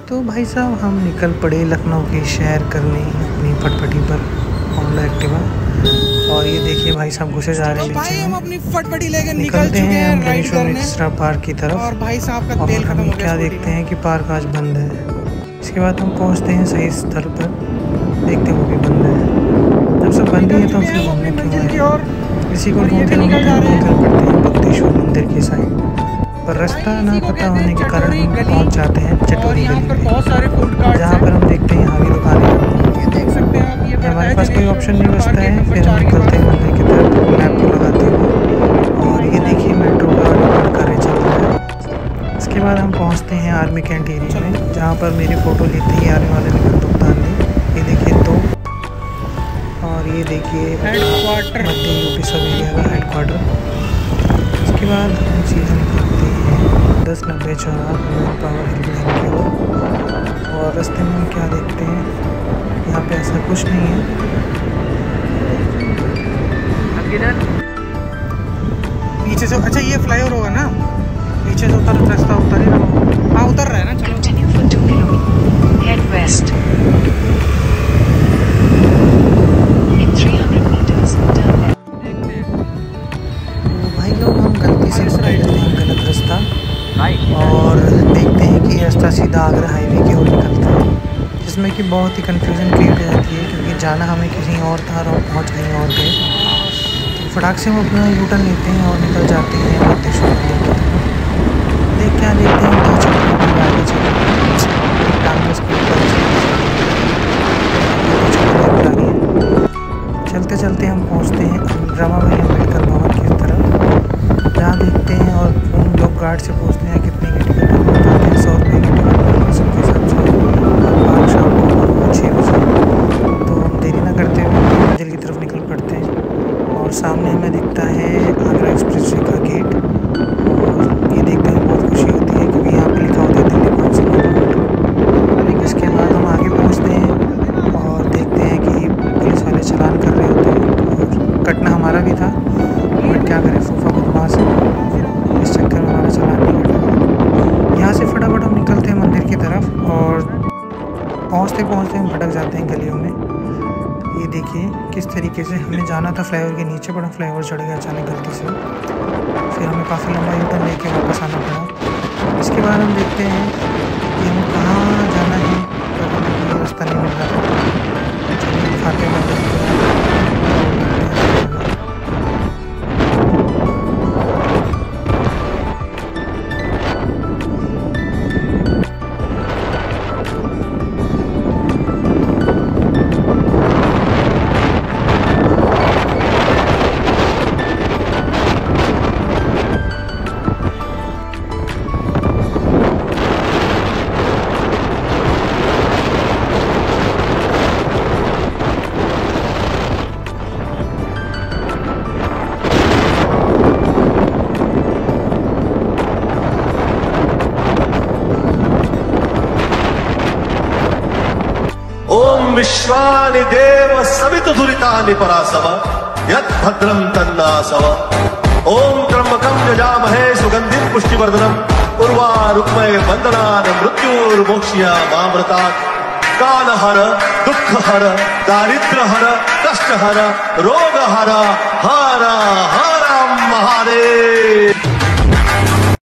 तो भाई साहब हम निकल पड़े लखनऊ की सैर करने अपनी फटफटी पर होंडा एक्टिवा। और ये देखिए भाई साहब घुसे जा रहे हैं। तो भाई हम अपनी फटफटी लेके निकलते हैं हम गणेशों मिश्रा पार्क की तरफ। और भाई साहब का तेल खत्म हो गया। क्या देखते हैं कि पार्क आज बंद है। इसके बाद हम पहुंचते हैं सही स्थल पर, देखते हैं वो भी बंद है। जब सब बंद ही है तो फिर घूमने क्यों आए। इसी को ढूंढते निकल पड़ते हैं बद्देश्वर मंदिर की साइड पर। रास्ता ना पता होने के कारण हम पहुंच जाते हैं चटोरी गली में, जहाँ पर हम देखते हैं यहाँ भी दुकानें देख सकते हैं आप। हमारे पास कोई ऑप्शन नहीं बचता है, फिर हम निकलते हैं मंदिर की तरफ मैप को लगाते हुए। और ये देखिए मेट्रो का कार्य चल रहा है। इसके बाद हम पहुँचते हैं आर्मी कैंट एरिया में, जहाँ पर मेरी फ़ोटो लेते ही आने वाले ने भुगतान दी। ये देखिए तो, और ये देखिए हेडक्वार्टर मध्य यूपी सब एरिया का हेडक्वार्टर। उसके बाद हम सीधे निकलते हैं 1090 चौराहा पावर हेल्पलाइन की ओर। और रास्ते में हम क्या देखते हैं, यहाँ पे ऐसा कुछ नहीं है। पीछे से अच्छा ये फ्लाईओवर होगा ना, पीछे से उतर रास्ता उतर ही रहा। हाँ उतर रहा है ना। चलो गलत रास्ता और देखते हैं कि रास्ता सीधा आगरा हाईवे की ओर निकलता है, जिसमें कि बहुत ही कंफ्यूजन क्रिएट हो जाती है क्योंकि जाना हमें कहीं और था और पहुंच कहीं और गए। तो फटाक से हम अपना यूटर्न लेते हैं और निकल जाते हैं बद्देश्वर मंदिर की तरफ। देखते हैं दो चक्कर आगे चलते चलते हम पहुँचते हैं रमाबाई अम्बेडकर भवन की तरफ, जहाँ देखते हैं और उन लोग गार्ड से पूछते हैं कितने की टिकट है। 100 रुपये की टिकट सबके साथ पार्क शाम को 6 बजे। तो हम देरी ना करते हुए मंदिर की तरफ निकल पड़ते हैं। और सामने हमें दिखता है आगरा एक्सप्रेस वे का गेट। और ये देखते हुए बहुत खुशी होती है क्योंकि यहाँ पर लिखा होता है दिल्ली 500 किलोमीटर। इसके बाद हम आगे पहुँचते हैं और देखते हैं कि पुलिस वाले चालान कर रहे होते हैं। और कटना हमारा भी था, बट क्या करें फूफा बदमाश है, इस चक्कर में हमारा चालान नहीं कटा। यहाँ से फटाफट हम निकलते हैं मंदिर की तरफ और पहुँचते पहुँचते हम भटक जाते हैं गलियों में। ये देखिए किस तरीके से हमें जाना था फ्लाईओवर के नीचे, बड़ा फ्लाईओवर चढ़ गया अचानक गलती से, फिर हमें काफ़ी लंबा यूटर्न लेके वापस आना पड़ा। इसके बाद हम देखते हैं कि हमें कहाँ जाना है, पर हमें कोई रास्ता नहीं मिल रहा। चलिए दिखाते हैं मंदिर की तरफ। विश्वानि देव सवितु दुरितानि परासव यत् भद्रं तन्नासव। ओम त्र्यंबकं यजामहे सुगंधिं पुष्टिवर्धनम् उर्वारुक्मये बन्धनान् मृत्युर्मोक्ष्यामामृतात्। कालहर दुःखहर दारिद्र्यहर कष्टहर रोगहर हर हर महादेव।